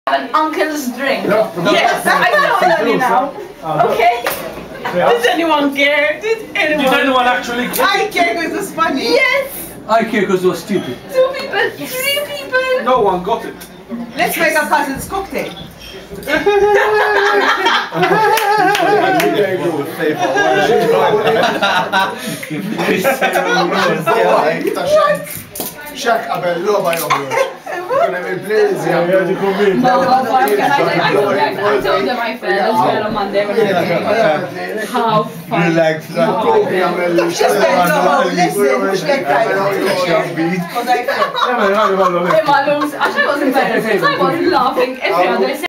An uncle's drink. Yes, I know you now. Okay. Does anyone care? Did anyone actually care? I care because it was funny. Yes. I care because it was stupid. 2 people, 3 people. No one got it. Let's make a cousin's cocktail. Xak qabel logħba joħroġ. Kien hemm il-players I told them I fell on Monday when I came. How fun. Relax. I was laughing every other